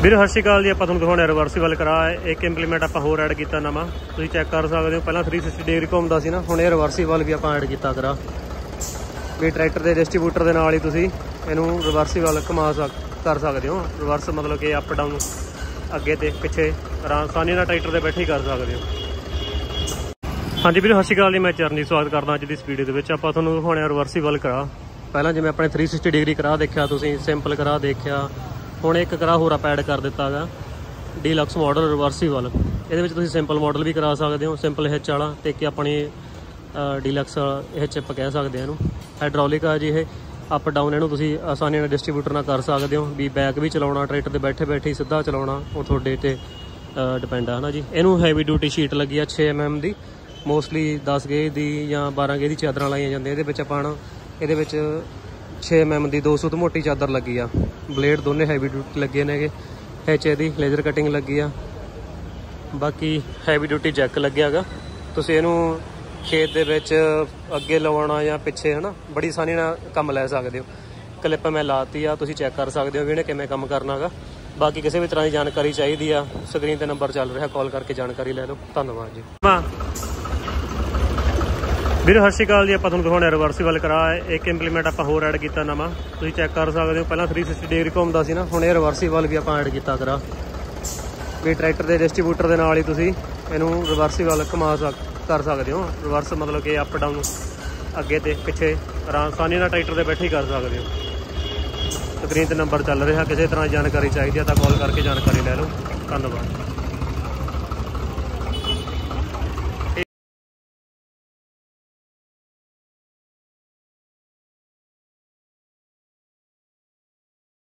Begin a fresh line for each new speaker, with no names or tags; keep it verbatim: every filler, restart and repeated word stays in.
ਵੀਰ ਸਤਿ ਸ਼੍ਰੀ ਅਕਾਲ ਜੀ। ਆਪਾਂ ਤੁਹਾਨੂੰ ਦਿਖਾਉਣਾ ਰਿਵਰਸੀਬਲ ਕਰਾ ਇੱਕ ਇੰਪਲੀਮੈਂਟ ਆਪਾਂ ਹੋਰ ਐਡ ਕੀਤਾ ਨਵਾਂ, ਤੁਸੀਂ ਚੈੱਕ ਕਰ ਸਕਦੇ ਹੋ। ਪਹਿਲਾਂ ਥ੍ਰੀ ਸਿਕਸਟੀ ਡਿਗਰੀ ਘੁੰਮਦਾ ਸੀ ਨਾ, ਹੁਣ ਇਹ ਰਿਵਰਸੀਬਲ ਵੀ ਆਪਾਂ ਐਡ ਕੀਤਾ ਕਰਾ ਵੀ ਟਰੈਕਟਰ ਦੇ ਡਿਸਟਰੀਬਿਊਟਰ ਦੇ ਨਾਲ ਹੀ ਤੁਸੀਂ ਇਹਨੂੰ ਰਿਵਰਸੀਬਲ ਘੁਮਾ ਸਕ ਕਰ ਸਕਦੇ ਹੋ। ਰਿਵਰਸ ਮਤਲਬ ਕਿ ਅਪ ਡਾਊਨ, ਅੱਗੇ ਤੇ ਪਿੱਛੇ ਆਸਾਨੀ ਨਾਲ ਟਰੈਕਟਰ ਦੇ ਬੈਠੇ ਹੀ ਕਰ ਸਕਦੇ ਹੋ। ਹਾਂਜੀ ਵੀਰ ਸਤਿ ਸ਼੍ਰੀ ਅਕਾਲ ਜੀ, ਮੈਂ ਚਰਨਜੀਤ ਸਵਾਗਤ ਕਰਦਾ ਅੱਜ ਦੀ ਇਸ ਵੀਡੀਓ ਦੇ ਵਿੱਚ। ਆਪਾਂ ਤੁਹਾਨੂੰ ਦਿਖਾਉਣਾ ਰਿਵਰਸੀਬਲ ਕਰਾ। ਪਹਿਲਾਂ ਜਿਵੇਂ ਆਪਣੇ ਥ੍ਰੀ ਸਿਕਸਟੀ ਡਿਗਰੀ ਕਰਾ ਦੇਖਿਆ, ਤੁਸੀਂ ਸਿੰਪਲ ਕਰਾ ਦੇਖਿਆ, ਹੁਣ ਇੱਕ ਕਰਾ ਹੋਰ ਆਪਾਂ ਐਡ ਕਰ ਦਿੱਤਾ ਹੈਗਾ ਡੀਲਕਸ ਮਾਡਲ ਰਿਵਰਸੀਬਲ। ਇਹਦੇ ਵਿੱਚ ਤੁਸੀਂ ਸਿੰਪਲ ਮਾਡਲ ਵੀ ਕਰਾ ਸਕਦੇ ਹੋ, ਸਿੰਪਲ ਹਿੱਚ ਵਾਲਾ, ਅਤੇ ਇੱਕ ਆਪਣੀ ਡੀਲਕਸ ਹਿੱਚ ਆਪਾਂ ਕਹਿ ਸਕਦੇ ਹਾਂ ਇਹਨੂੰ। ਹਾਈਡ੍ਰੋਲਿਕ ਆ ਜੀ ਇਹ, ਅਪ ਡਾਊਨ ਇਹਨੂੰ ਤੁਸੀਂ ਆਸਾਨੀ ਨਾਲ ਡਿਸਟਰੀਬਿਊਟਰ ਨਾਲ ਕਰ ਸਕਦੇ ਹੋ। ਵੀ ਬੈਕ ਵੀ ਚਲਾਉਣਾ, ਟਰੈਕਟਰ 'ਤੇ ਬੈਠੇ ਬੈਠੇ ਹੀ ਸਿੱਧਾ ਚਲਾਉਣਾ, ਉਹ ਤੁਹਾਡੇ 'ਤੇ ਡਿਪੈਂਡ ਆ ਹੈ ਨਾ ਜੀ। ਇਹਨੂੰ ਹੈਵੀ ਡਿਊਟੀ ਸ਼ੀਟ ਲੱਗੀ ਆ ਛੇ ਐਮ ਐਮ ਦੀ, ਮੋਸਟਲੀ ਦਸ ਗੇਜ ਦੀ ਜਾਂ ਬਾਰਾਂ ਗੇਜ ਦੀ ਚਾਦਰਾਂ ਲਾਈਆਂ ਜਾਂਦੀਆਂ ਇਹਦੇ ਵਿੱਚ। ਆਪਾਂ ਇਹਦੇ ਵਿੱਚ ਛੇ ਐਮ ਐਮ ਦੀ ਦੋ ਸੌ ਤੋਂ ਮੋਟੀ ਚਾਦਰ ਲੱਗੀ ਆ। ਬਲੇਡ ਦੋਨੇ ਹੈਵੀ ਡਿਊਟੀ ਲੱਗੇ ਨੇਗੇ। ਹਿੱਚ ਇਹਦੀ ਲੇਜ਼ਰ ਕਟਿੰਗ ਲੱਗੀ ਆ। ਬਾਕੀ ਹੈਵੀ ਡਿਊਟੀ ਜੈਕ ਲੱਗਿਆ ਹੈਗਾ। ਤੁਸੀਂ ਇਹਨੂੰ ਖੇਤ ਦੇ ਵਿੱਚ ਅੱਗੇ ਲਵਾਉਣਾ ਜਾਂ ਪਿੱਛੇ ਹੈ ਨਾ, ਬੜੀ ਆਸਾਨੀ ਨਾਲ ਕੰਮ ਲੈ ਸਕਦੇ ਹੋ। ਕਲਿੱਪ ਮੈਂ ਲਾਤੀ ਆ, ਤੁਸੀਂ ਚੈੱਕ ਕਰ ਸਕਦੇ ਹੋ ਵੀ ਇਹਨੇ ਕਿਵੇਂ ਕੰਮ ਕਰਨਾ ਹੈਗਾ। ਬਾਕੀ ਕਿਸੇ ਵੀ ਤਰ੍ਹਾਂ ਦੀ ਜਾਣਕਾਰੀ ਚਾਹੀਦੀ ਆ, ਸਕਰੀਨ 'ਤੇ ਨੰਬਰ ਚੱਲ ਰਿਹਾ, ਕਾਲ ਕਰਕੇ ਜਾਣਕਾਰੀ ਲੈ ਲਓ। ਧੰਨਵਾਦ ਜੀ। ਵੀਰ ਸਤਿ ਸ਼੍ਰੀ ਅਕਾਲ ਜੀ। ਆਪਾਂ ਤੁਹਾਨੂੰ ਦਿਖਾਉਣਾ ਰਿਵਰਸੀਬਲ ਕਰਾ ਇੱਕ ਇੰਪਲੀਮੈਂਟ ਆਪਾਂ ਹੋਰ ਐਡ ਕੀਤਾ ਨਵਾਂ, ਤੁਸੀਂ ਚੈੱਕ ਕਰ ਸਕਦੇ ਹੋ। ਪਹਿਲਾਂ ਥ੍ਰੀ ਸਿਕਸਟੀ ਡਿਗਰੀ ਘੁੰਮਦਾ ਸੀ ਨਾ, ਹੁਣ ਇਹ ਰਿਵਰਸੀਬਲ ਵੀ ਆਪਾਂ ਐਡ ਕੀਤਾ ਕਰਾ ਵੀ ਟਰੈਕਟਰ ਦੇ ਡਿਸਟਰੀਬਿਊਟਰ ਦੇ ਨਾਲ ਹੀ ਤੁਸੀਂ ਇਹਨੂੰ ਰਿਵਰਸੀਬਲ ਘੁਮਾ ਸਕ ਕਰ ਸਕਦੇ ਹੋ। ਰਿਵਰਸ ਮਤਲਬ ਕਿ ਅਪ ਡਾਊਨ, ਅੱਗੇ ਤੇ ਪਿੱਛੇ ਆਸਾਨੀ ਨਾਲ ਟਰੈਕਟਰ ਦੇ ਬੈਠੇ ਹੀ ਕਰ ਸਕਦੇ ਹੋ। ਸਕਰੀਨ 'ਤੇ ਨੰਬਰ ਚੱਲ ਰਿਹਾ, ਕਿਸੇ ਤਰ੍ਹਾਂ ਦੀ ਜਾਣਕਾਰੀ ਚਾਹੀਦੀ ਹੈ ਤਾਂ ਕਾਲ ਕਰਕੇ ਜਾਣਕਾਰੀ ਲੈ ਲਓ। ਧੰਨਵਾਦ।